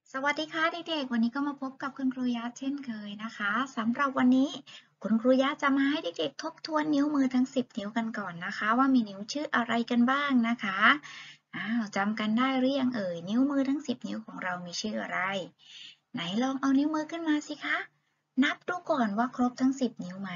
สวัสดีค่ะเด็กๆวันนี้ก็มาพบกับคุณครูยะเช่นเคยนะคะสำหรับวันนี้คุณครูยะจะมาให้เด็กๆทบทวนนิ้วมือทั้ง10นิ้วกันก่อนนะคะว่ามีนิ้วชื่ออะไรกันบ้างนะคะจำกันได้หรือยังเอ่ยนิ้วมือทั้ง10นิ้วของเรามีชื่ออะไรไหนลองเอานิ้วมือขึ้นมาสิคะนับดูก่อนว่าครบทั้ง10นิ้วไหม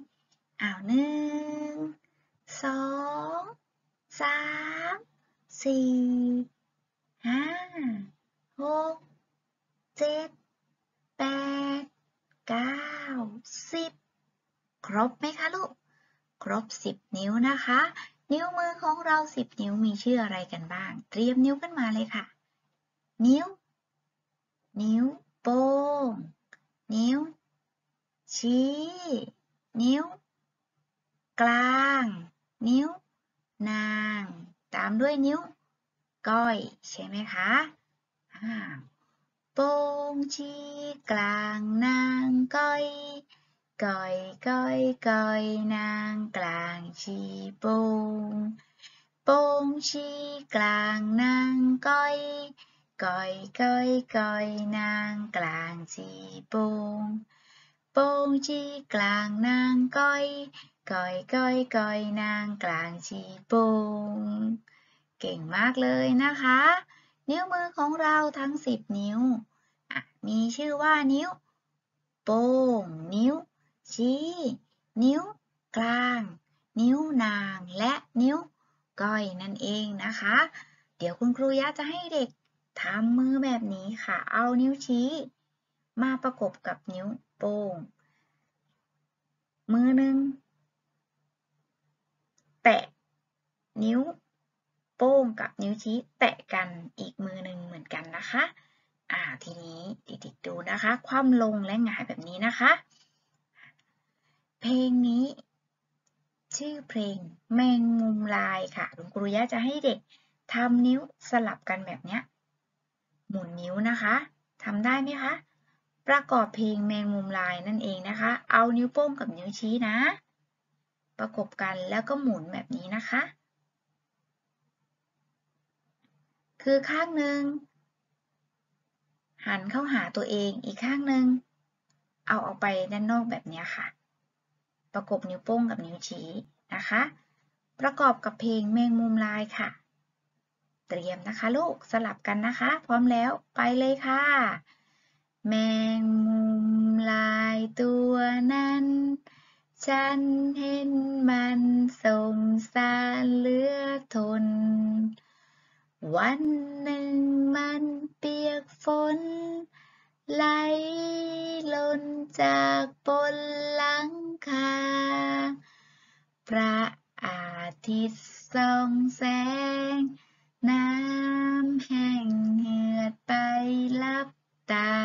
1 2 3 4 5 6 7 8 9 10ครบไหมคะลูกครบ10นิ้วนะคะนิ้วมือของเรา10นิ้วมีชื่ออะไรกันบ้างเตรียมนิ้วขึ้นมาเลยค่ะนิ้วโป้งนิ้วชี้นิ้วกลางนิ้วนางตามด้วยนิ้วก้อยใช่ไหมคะอ่า โป้งชี้กลางนางก้อยก้อยก้อยก้อยนางกลางชี้โป้งโป้งชี้กลางนางก้อยก้อยก้อยก้อยนางกลางชี้โป้งโป้งชี้กลางนางก้อยก้อยก้อยก้อยนางกลางชี้โป้งเก่งมากเลยนะคะนิ้วมือของเราทั้ง10นิ้ว มีชื่อว่านิ้วโป้งนิ้วชี้นิ้วกลางนิ้วนางและนิ้วก้อยนั่นเองนะคะเดี๋ยวคุณครูยะจะให้เด็กทำมือแบบนี้ค่ะเอานิ้วชี้มาประกบกับนิ้วโป้งมือหนึ่งแตะนิ้วโป้งกับนิ้วชี้แตะกันอีกมือหนึ่งเหมือนกันนะคะทีนี้เด็กๆดูนะคะคว่ำลงและหงายแบบนี้นะคะเพลงนี้ชื่อเพลงแมงมุมลายค่ะคุณครูย่าจะให้เด็กทำนิ้วสลับกันแบบนี้หมุนนิ้วนะคะทำได้ไหมคะประกอบเพลงแมงมุมลายนั่นเองนะคะเอานิ้วโป้งกับนิ้วชี้นะประกบกันแล้วก็หมุนแบบนี้นะคะคือข้างหนึ่งหันเข้าหาตัวเองอีกข้างหนึ่งเอาออกไปด้านนอกแบบนี้ค่ะประกบนิ้วโป้งกับนิ้วชี้นะคะประกอบกับเพลงแมงมุมลายค่ะเตรียมนะคะลูกสลับกันนะคะพร้อมแล้วไปเลยค่ะแมงมุมลายตัวนั้นฉันเห็นมันสงสารเหลือทนวันหนึ่งมันเปียกฝนไหลหล่นจากบนหลังคาพระอาทิตย์ส่องแสงน้ำแห้งเหือดไปลับตา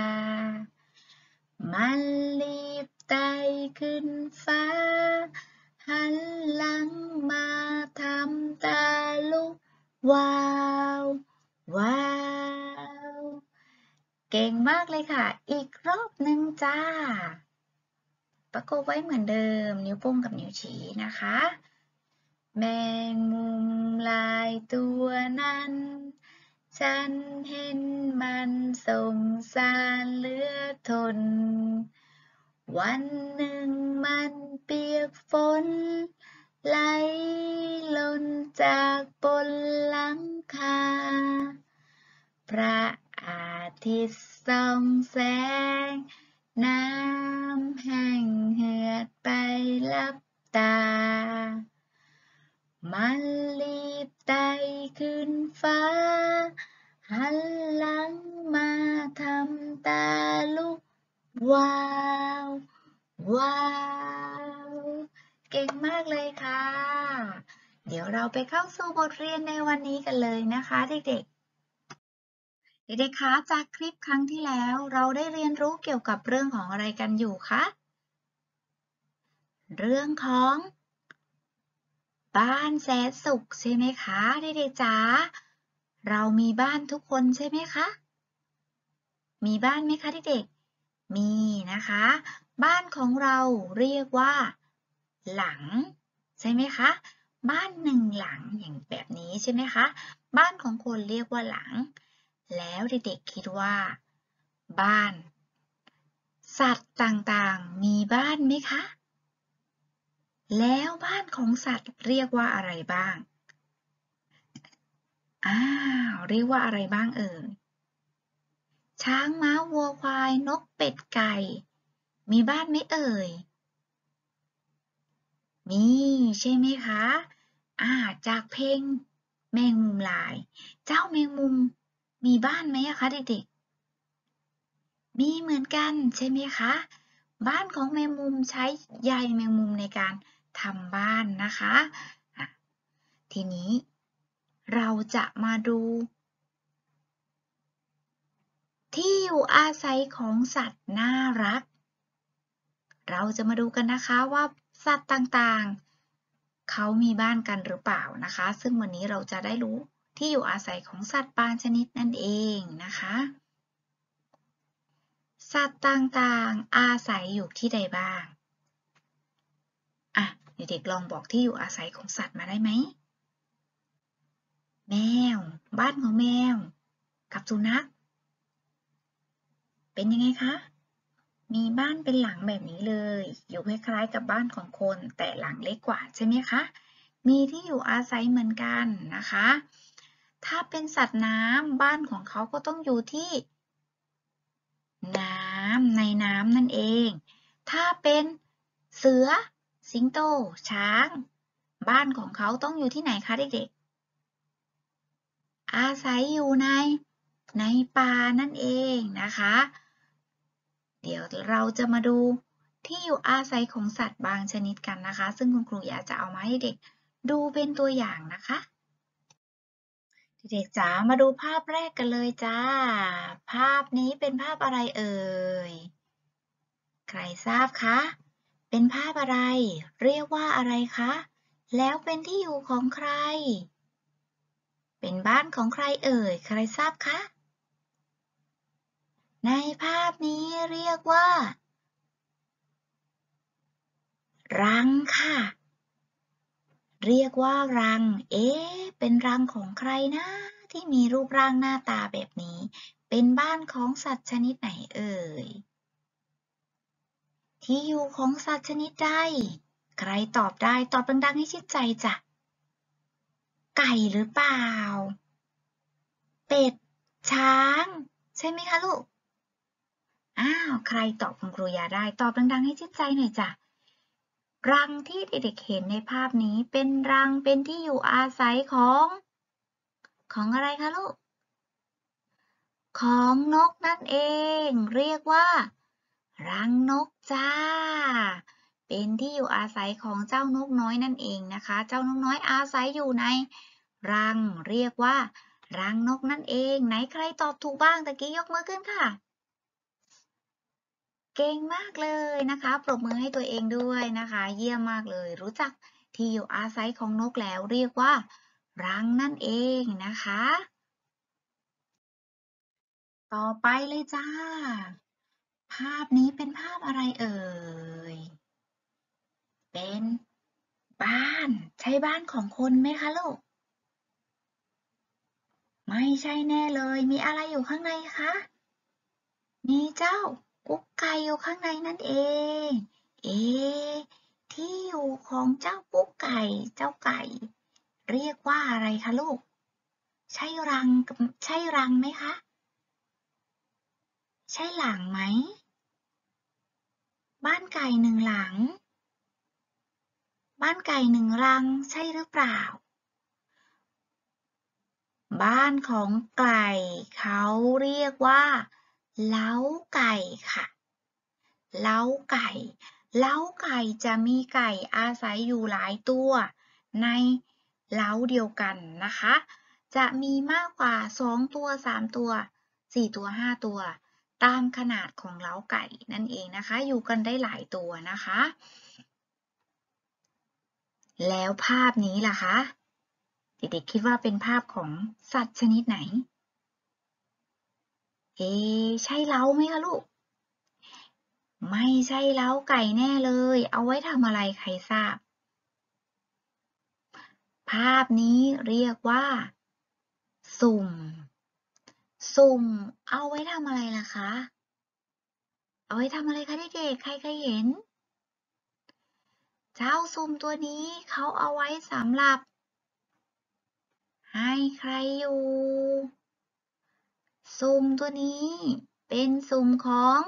มันรีบไต่ขึ้นฟ้าหันหลังมาทำตาลุกวาวว้าวเก่งมากเลยค่ะอีกรอบหนึ่งจ้าประกบไว้เหมือนเดิมนิ้วโป้งกับนิ้วชี้นะคะแมงมุมลายตัวนั้นฉันเห็นมันสงสารเหลือทนวันหนึ่งมันเปียกฝนไหลหล่นจากบนหลังคาพระอาทิตย์ส่องแสงน้ำแห้งเหือดไปลับตามันรีบไต่ขึ้นฟ้าหันหลังมาทำตาลุกว้าวว้าวเก่งมากเลยค่ะเดี๋ยวเราไปเข้าสู่บทเรียนในวันนี้กันเลยนะคะเด็กๆเด็กๆคะจากคลิปครั้งที่แล้วเราได้เรียนรู้เกี่ยวกับเรื่องของอะไรกันอยู่คะเรื่องของบ้านแสนสุขใช่ไหมคะเด็กๆจ๋าเรามีบ้านทุกคนใช่ไหมคะมีบ้านไหมคะเด็กๆมีนะคะบ้านของเราเรียกว่าหลังใช่ไหมคะบ้านหนึ่งหลังอย่างแบบนี้ใช่ไหมคะบ้านของคนเรียกว่าหลังแล้วเด็กๆคิดว่าบ้านสัตว์ต่างๆมีบ้านไหมคะแล้วบ้านของสัตว์เรียกว่าอะไรบ้างเรียกว่าอะไรบ้างเอ่ยช้างม้าวัวควายนกเป็ดไก่มีบ้านไหมเอ่ยมีใช่ไหมคะจากเพลงแมงมุมลายเจ้าแมงมุมมีบ้านไหมคะเด็กๆมีเหมือนกันใช่ไหมคะบ้านของแมงมุมใช้ใยแมงมุมในการทำบ้านนะคะทีนี้เราจะมาดูที่อยู่อาศัยของสัตว์น่ารักเราจะมาดูกันนะคะว่าสัตว์ต่างๆเขามีบ้านกันหรือเปล่านะคะซึ่งวันนี้เราจะได้รู้ที่อยู่อาศัยของสัตว์บางชนิดนั่นเองนะคะสัตว์ต่างๆอาศัยอยู่ที่ใดบ้างเด็กๆลองบอกที่อยู่อาศัยของสัตว์มาได้ไหมแมวบ้านของแมวกับสุนัขเป็นยังไงคะมีบ้านเป็นหลังแบบนี้เลยอยู่คล้ายๆกับบ้านของคนแต่หลังเล็กกว่าใช่ไหมคะมีที่อยู่อาศัยเหมือนกันนะคะถ้าเป็นสัตว์น้ำบ้านของเขาก็ต้องอยู่ที่ในน้ำนั่นเองถ้าเป็นเสือสิงโตช้างบ้านของเขาต้องอยู่ที่ไหนคะเด็กๆอาศัยอยู่ในป่านั่นเองนะคะเดี๋ยวเราจะมาดูที่อยู่อาศัยของสัตว์บางชนิดกันนะคะซึ่งคุณครูอยากจะเอามาให้เด็กดูเป็นตัวอย่างนะคะเด็กๆจ๋ามาดูภาพแรกกันเลยจ้าภาพนี้เป็นภาพอะไรเอ่ยใครทราบคะเป็นภาพอะไรเรียกว่าอะไรคะแล้วเป็นที่อยู่ของใครเป็นบ้านของใครเอ่ยใครทราบคะในภาพนี้เรียกว่ารังค่ะเรียกว่ารังเป็นรังของใครนะที่มีรูปร่างหน้าตาแบบนี้เป็นบ้านของสัตว์ชนิดไหนเอ่ยที่อยู่ของสัตว์ชนิดใดใครตอบได้ตอบดังๆให้ชิดใจจ้ะไก่หรือเปล่าเป็ดช้างใช่ไหมคะลูกใครตอบคุณครูยาได้ตอบดังๆให้ชิดใจหน่อยจ้ะรังที่เด็กๆเห็นในภาพนี้เป็นรังเป็นที่อยู่อาศัยของอะไรคะลูกของนกนั่นเองเรียกว่ารังนกจ้าเป็นที่อยู่อาศัยของเจ้านกน้อยนั่นเองนะคะเจ้านกน้อยอาศัยอยู่ในรังเรียกว่ารังนกนั่นเองไหนใครตอบถูกบ้างตะกี้ยกมือขึ้นค่ะเก่งมากเลยนะคะปรบมือให้ตัวเองด้วยนะคะเยี่ยมมากเลยรู้จักที่อยู่อาศัยของนกแล้วเรียกว่ารังนั่นเองนะคะต่อไปเลยจ้าภาพนี้เป็นภาพอะไรเอ่ยเป็นบ้านใช่บ้านของคนไหมคะลูกไม่ใช่แน่เลยมีอะไรอยู่ข้างในคะมีเจ้ากุ๊กไก่อยู่ข้างในนั่นเองเอ๊ะที่อยู่ของเจ้ากุ๊กไก่เจ้าไก่เรียกว่าอะไรคะลูกใช่รังใช่รังไหมคะใช่หลังไหมบ้านไก่หนึ่งหลังบ้านไก่หนึ่งรังใช่หรือเปล่า บ้านของไก่เขาเรียกว่าเล้าไก่ค่ะเล้าไก่เล้าไก่จะมีไก่อาศัยอยู่หลายตัวในเล้าเดียวกันนะคะจะมีมากกว่า2ตัว3ตัว4ตัว5ตัวตามขนาดของเล้าไก่นั่นเองนะคะอยู่กันได้หลายตัวนะคะแล้วภาพนี้ล่ะคะเด็กๆคิดว่าเป็นภาพของสัตว์ชนิดไหนใช่เล้าไหมคะลูกไม่ใช่เล้าไก่แน่เลยเอาไว้ทำอะไรใครทราบภาพนี้เรียกว่าสุ่มสุ่มเอาไว้ทำอะไรล่ะคะเอาไว้ทำอะไรคะเด็กๆใครเคยเห็นเจ้าซุ่มตัวนี้เขาเอาไว้สำหรับให้ใครอยู่สุ่มตัวนี้เป็นสุ่มของ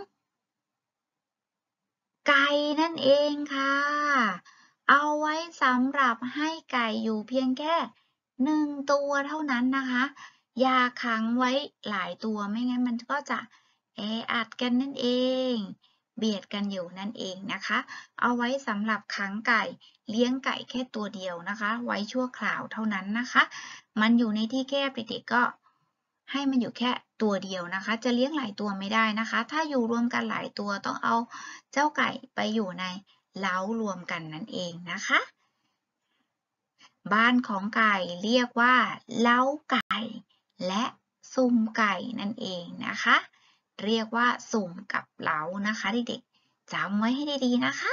ไก่นั่นเองค่ะเอาไว้สำหรับให้ไก่อยู่เพียงแค่1ตัวเท่านั้นนะคะอย่าขังไว้หลายตัวไม่งั้นมันก็จะแออัดกันนั่นเองเบียดกันอยู่นั่นเองนะคะเอาไว้สำหรับขังไก่เลี้ยงไก่แค่ตัวเดียวนะคะไว้ชั่วคราวเท่านั้นนะคะมันอยู่ในที่แคบเด็กๆก็ให้มันอยู่แค่ตัวเดียวนะคะจะเลี้ยงหลายตัวไม่ได้นะคะถ้าอยู่รวมกันหลายตัวต้องเอาเจ้าไก่ไปอยู่ในเล้ารวมกันนั่นเองนะคะบ้านของไก่เรียกว่าเล้าไก่และสุ่มไก่นั่นเองนะคะเรียกว่าสุ่มกับเล้านะคะเด็กๆจำไว้ให้ดีๆนะคะ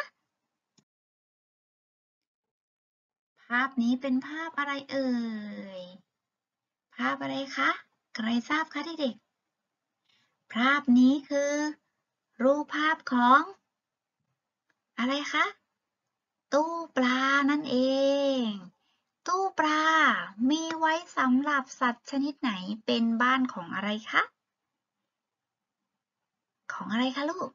ภาพนี้เป็นภาพอะไรเอ่ยภาพอะไรคะใครทราบคะเด็กๆภาพนี้คือรูปภาพของอะไรคะตู้ปลานั่นเองตู้ปลามีไว้สำหรับสัตว์ชนิดไหนเป็นบ้านของอะไรคะของอะไรคะลูก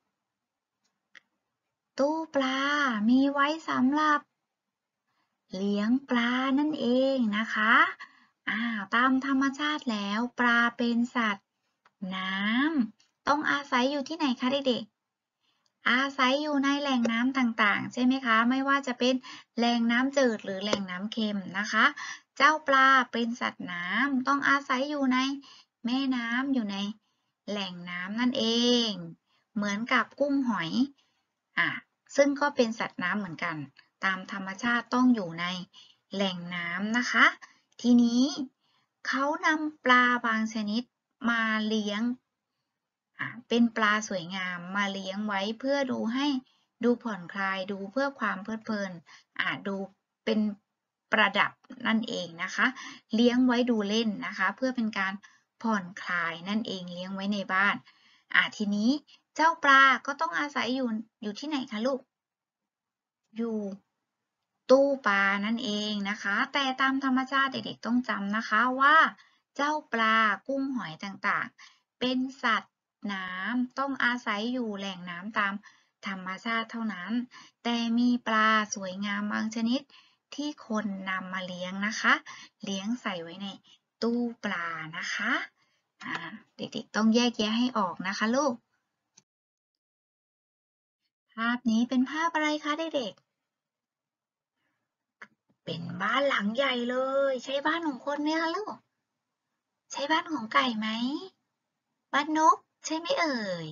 ตู้ปลามีไว้สำหรับเลี้ยงปลานั่นเองนะคะตามธรรมชาติแล้วปลาเป็นสัตว์น้ำต้องอาศัยอยู่ที่ไหนคะเด็กๆอาศัยอยู่ในแหล่งน้ำต่างๆใช่ไหมคะไม่ว่าจะเป็นแหล่งน้ำจืดหรือแหล่งน้ำเค็มนะคะเจ้าปลาเป็นสัตว์น้ำต้องอาศัยอยู่ในแม่น้ำอยู่ในแหล่งน้ำนั่นเองเหมือนกับกุ้งหอยซึ่งก็เป็นสัตว์น้ำเหมือนกันตามธรรมชาติต้องอยู่ในแหล่งน้ำนะคะทีนี้เขานำปลาบางชนิดมาเลี้ยงเป็นปลาสวยงามมาเลี้ยงไว้เพื่อดูผ่อนคลายดูเพื่อความเพลิดเพลินดูเป็นประดับนั่นเองนะคะเลี้ยงไว้ดูเล่นนะคะเพื่อเป็นการผ่อนคลายนั่นเองเลี้ยงไว้ในบ้านทีนี้เจ้าปลาก็ต้องอาศัยอยู่ที่ไหนคะลูกอยู่ตู้ปลานั่นเองนะคะแต่ตามธรรมชาติเด็กๆต้องจำนะคะว่าเจ้าปลากุ้งหอยต่างๆเป็นสัตว์น้ำต้องอาศัยอยู่แหล่งน้ำตามธรรมชาติเท่านั้นแต่มีปลาสวยงามบางชนิดที่คนนำมาเลี้ยงนะคะเลี้ยงใส่ไว้ในตู้ปลานะคะเด็กๆต้องแยกแยะให้ออกนะคะลูกภาพนี้เป็นภาพอะไรคะเด็กๆเป็นบ้านหลังใหญ่เลยใช่บ้านของคนไหมคะลูกใช่บ้านของไก่ไหมบ้านนกใช่ไหมเอ่ย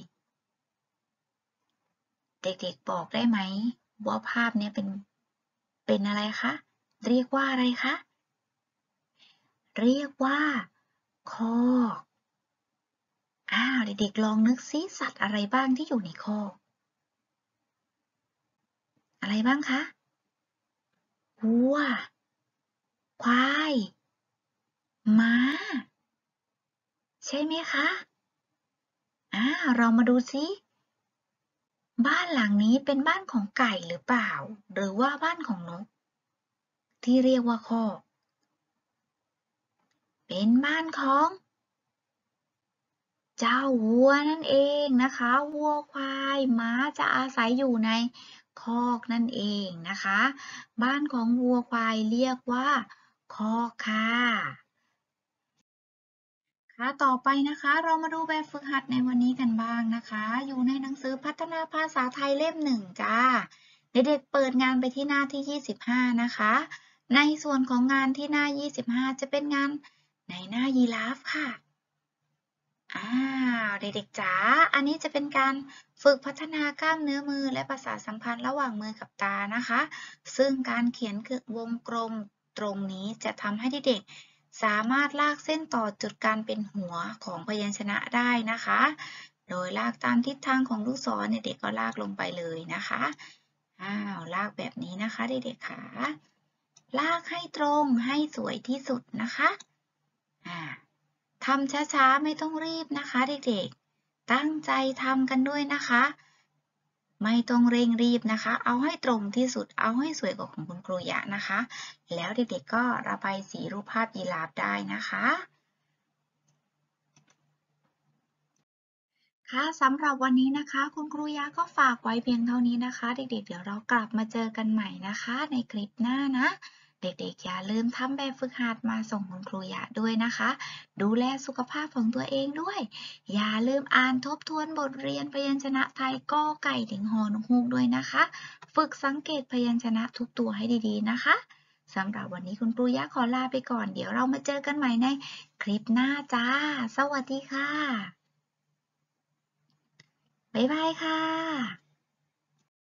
เด็กๆบอกได้ไหมว่าภาพนี้เป็นอะไรคะเรียกว่าอะไรคะเรียกว่าคอกเด็กๆลองนึกซิสัตว์อะไรบ้างที่อยู่ในคอกอะไรบ้างคะวัวควายม้าใช่ไหมคะเรามาดูซิบ้านหลังนี้เป็นบ้านของไก่หรือเปล่าหรือว่าบ้านของนกที่เรียกว่าคอกเป็นบ้านของเจ้าวัวนั่นเองนะคะวัวควายม้าจะอาศัยอยู่ในคอกนั่นเองนะคะบ้านของวัวควายเรียกว่าคอกค่ะต่อไปนะคะเรามาดูแบบฝึกหัดในวันนี้กันบ้างนะคะอยู่ในหนังสือพัฒนาภาษาไทยเล่ม1จ้าเด็กๆเปิดงานไปที่หน้าที่25นะคะในส่วนของงานที่หน้า25จะเป็นงานในหน้ายีราฟค่ะเด็กๆจ๋าอันนี้จะเป็นการฝึกพัฒนากล้ามเนื้อมือและประสาทสัมพันธ์ระหว่างมือกับตานะคะซึ่งการเขียนคือวงกลมตรงนี้จะทำให้เด็กๆสามารถลากเส้นต่อจุดการเป็นหัวของพยัญชนะได้นะคะโดยลากตามทิศทางของลูกศรเด็กๆก็ลากลงไปเลยนะคะลากแบบนี้นะคะเด็กๆค่ะลากให้ตรงให้สวยที่สุดนะคะทำช้าๆไม่ต้องรีบนะคะเด็กๆตั้งใจทำกันด้วยนะคะไม่ต้องเร่งรีบนะคะ เอาให้ตรงที่สุด เอาให้สวยกว่าของคุณครูยะนะคะ แล้วเด็กๆก็ระบายสีรูปภาพยีราฟได้นะคะ ค่ะสำหรับวันนี้นะคะคุณครูยะก็ฝากไว้เพียงเท่านี้นะคะเด็กๆเดี๋ยวเรากลับมาเจอกันใหม่นะคะในคลิปหน้านะเด็กๆอย่าลืมทำแบบฝึกหัดมาส่งคุณครูยะด้วยนะคะดูแลสุขภาพของตัวเองด้วยอย่าลืมอ่านทบทวนบทเรียนพยัญชนะไทยกอไก่ถึงฮอนกฮูกด้วยนะคะฝึกสังเกตพยัญชนะทุกตัวให้ดีๆนะคะสำหรับวันนี้คุณครูยะขอลาไปก่อนเดี๋ยวเรามาเจอกันใหม่ในคลิปหน้าจ้าสวัสดีค่ะบ๊ายบายค่ะ